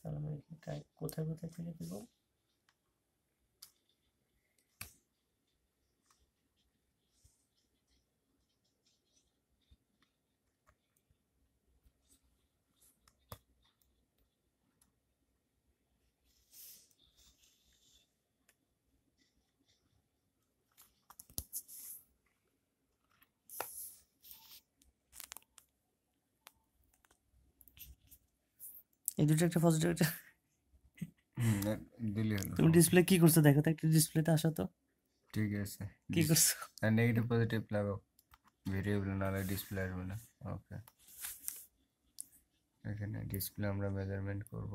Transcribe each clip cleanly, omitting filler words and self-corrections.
তাহলে আমি কোথায় কোথায় থেকে দেবো? এই দুটো একটা পজিটিভ একটা দিলে হলো। তুমি ডিসপ্লে কি করছো দেখো তো, একটা ডিসপ্লেতে আসো তো, ঠিক আছে, কি করছো? নেগেটিভ পজিটিভ লাগাও, ভেরিয়েবল নাহলে ডিসপ্লে আসবে না। ওকে, এখানে ডিসপ্লে আমরা মেজারমেন্ট করব,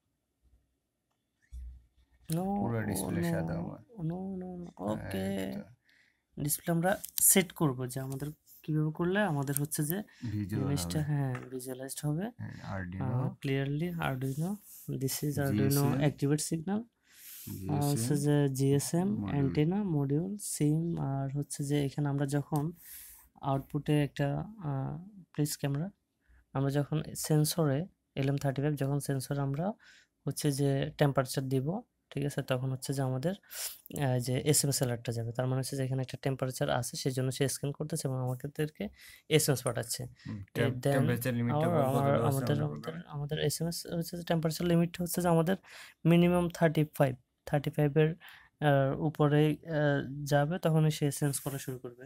নো পুরো ডিসপ্লে নো সাদা আমার। নো নো ওকে, এই তো ডিসপ্লে আমরা সেট করব যে আমাদের কিভাবে করলে আমাদের হচ্ছে যে ভিজুয়াল জিনিসটা হবে। হ্যাঁ ভিজুয়ালাইজড হবে Arduino clearly. Arduino, this is Arduino GSM activate signal, হচ্ছে জিএসএম যে GSM module. Antenna module SIM. আর হচ্ছে যে এখানে আমরা যখন আউটপুটে একটা প্লিজ ক্যামেরা, আমরা যখন সেন্সরে LM35 যখন সেন্সরে আমরা হচ্ছে যে টেম্পারেচার দিব, ঠিক আছে, তখন হচ্ছে যে আমাদের যে SMS অ্যালার্টটা যাবে, তার মানে হচ্ছে যে এখানে একটা টেম্পারেচার আছে, সেই জন্য সে স্ক্যান করতেছে এবং আমাদেরকে SMS পাঠাচ্ছে। দেন টেম্পারেচার লিমিটটা বল কত দেওয়া আছে আমাদের আমাদের আমাদের প্রোগ্রামে? আমাদের SMS হচ্ছে যে টেম্পারেচার লিমিট হচ্ছে যে আমাদের মিনিমাম 35 এর উপরে যাবে, তখন সে সেন্স করা শুরু করবে।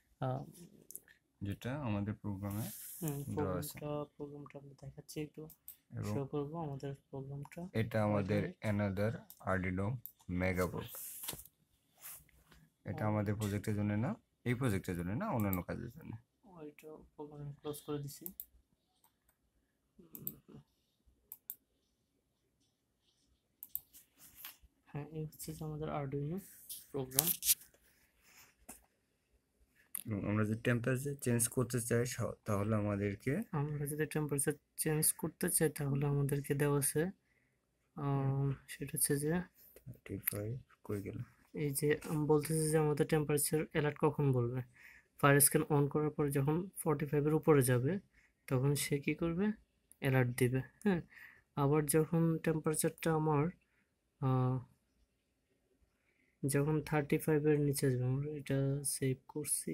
যেটা আমাদের প্রোগ্রামে দেওয়া আছে। প্রোগ্রামটা আমি দেখাচ্ছি একটু, এবং শো করবো আমাদের প্রোগ্রামটা। এটা আমাদের অ্যানাদার আরডিনো মেগাবোর্ড। এটা আমাদের প্রজেক্টের জন্য না, এই প্রজেক্টের জন্য না, অন্যান্য কাজের জন্য। ওইটা প্রোগ্রাম ক্লোজ করে দিছি। হ্যাঁ, এই হচ্ছে যে আমাদের আরডুইনো প্রোগ্রাম। এবং আমরা যদি টেম্পারেচার চেঞ্জ করতে চাই তাহলে আমাদেরকে, আমরা যদি টেম্পারেচার চেঞ্জ করতে চাই তাহলে আমাদেরকে দেওয়া আছে সেটা হচ্ছে যে 35 কই গেল, এই যে বলতেছে যে আমাদের টেম্পারেচার অ্যালার্ট কখন বলবে, ফায়ার স্ক্যান অন করার পরে যখন 45 এর উপরে যাবে তখন সে কি করবে, অ্যালার্ট দিবে। হ্যাঁ, আবার যখন টেম্পারেচারটা আমার যখন 35 এর নিচে আসবে, আমরা এটা সেভ করছি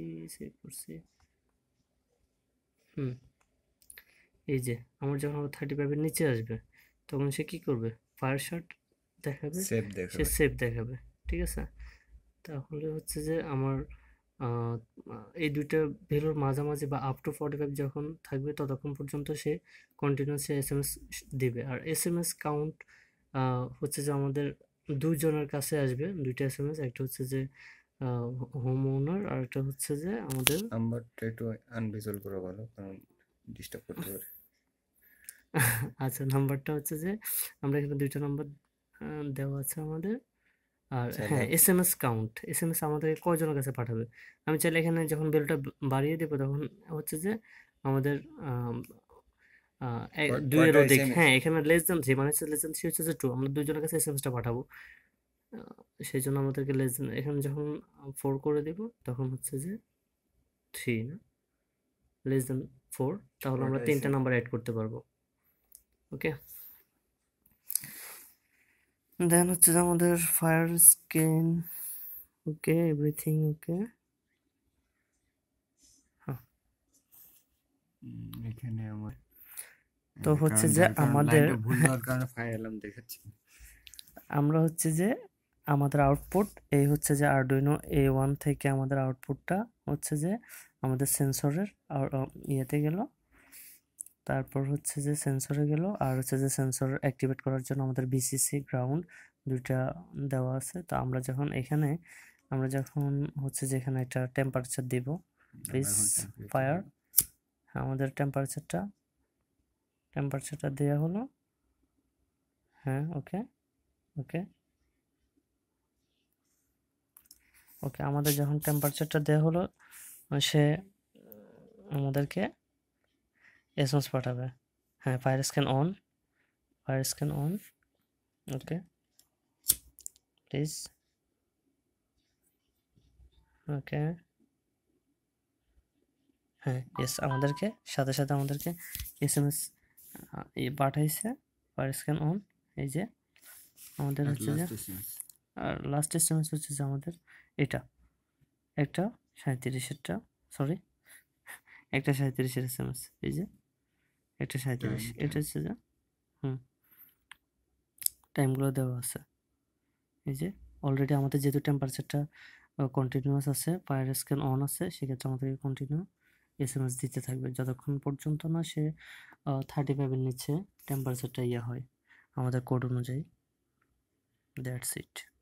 এই যে আমার যখন আবার 35 এর নিচে আসবে তখন সে কি করবে, ফায়ার শট দেখাবে, সেভ সে দেখাবে। সেভ দেখাবে। ঠিক আছে, তাহলে হচ্ছে যে আমার এই দুইটা ভ্যালুর মাঝামাঝি বা আপ টু 45 যখন থাকবে ততক্ষণ পর্যন্ত সে কন্টিনিউয়াসলি SMS দিবে। আর SMS কাউন্ট হচ্ছে যে আমাদের দুইজনের কাছে আসবে দুইটা SMS, একটা হচ্ছে যে হোম ওনার আর একটা হচ্ছে যে আমাদের নাম্বারটা একটু আনভিজুয়াল করে ভালো, কারণ ডিস্টার্ব করতে পারে। আচ্ছা, নাম্বারটা হচ্ছে যে আমরা এখানে দুইটা নাম্বার দেওয়া আছে আমাদের। আর হ্যাঁ, SMS কাউন্ট, SMS আমাদেরকে কয়জনের কাছে পাঠাবে, আমি চাইলে এখানে যখন ভ্যালুটা বাড়িয়ে দেবো তখন হচ্ছে যে আমাদের দুইয়ের অধিক, হ্যাঁ এখানে লেস দেন 3 মানে হচ্ছে লেস দেন 3 হচ্ছে যে 2, আমরা দুইজনের কাছে SMS টা পাঠাবো, সেই জন্য আমাদেরকে লেস দেন এখানে যখন 4 করে দিব তখন হচ্ছে যে 3 না, লেস দেন 4, তাহলে আমরা তিনটা নাম্বার অ্যাড করতে পারবো। ওকে, দেন হচ্ছে যে আমাদের fire scan, okay everything okay. এখানে আমার তো হচ্ছে যে আমাদের ভুল হওয়ার কারণে ফায়ার অ্যালার্ম দেখাচ্ছি। আমরা হচ্ছে যে আমাদের আউটপুট এই হচ্ছে যে আরডুইনো A1 থেকে আমাদের আউটপুটটা হচ্ছে যে আমাদের সেন্সরের ইয়েতে গেল, তারপর হচ্ছে যে সেন্সরে গেল, আর হচ্ছে যে সেন্সর অ্যাক্টিভেট করার জন্য আমাদের VCC গ্রাউন্ড দুইটা দেওয়া আছে। তো আমরা যখন এখানে হচ্ছে যে এখানে একটা টেম্পারেচার দিব, প্লিজ ফায়ার, আমাদের টেম্পারেচারটা দেওয়া হলো। হ্যাঁ, ওকে ওকে ওকে, আমাদের যখন টেম্পারেচারটা দেওয়া হলো সে আমাদেরকে SMS পাঠাবে। হ্যাঁ, fire scan on, okay please, okay হ্যাঁ ইয়েস, আমাদেরকে সাথে সাথে আমাদেরকে SMS পাঠাইছে। ফায়ার স্ক্যান অন, এই যে আমাদের আর হচ্ছে যে লাস্ট এসএমএস আর লাস্ট এসএমএস হচ্ছে যে আমাদের এটা একটা 37-এরটা, সরি একটা 37-এর এসএমএস, এই যে একটা 37, এটা হচ্ছে যে টাইমগুলো দেওয়া আছে। এই যে অলরেডি আমাদের যেহেতু টেম্পারেচারটা কন্টিনিউয়াস আছে, ফায়ার স্ক্যান অন আছে, সেক্ষেত্রে আমাদেরকে কন্টিনিউ এসএমএস দিতে থাকবে যতক্ষণ পর্যন্ত না সে 35-এর নিচে টেম্পারেচারটা হয় আমাদের কোড অনুযায়ী। দ্যাটস ইট।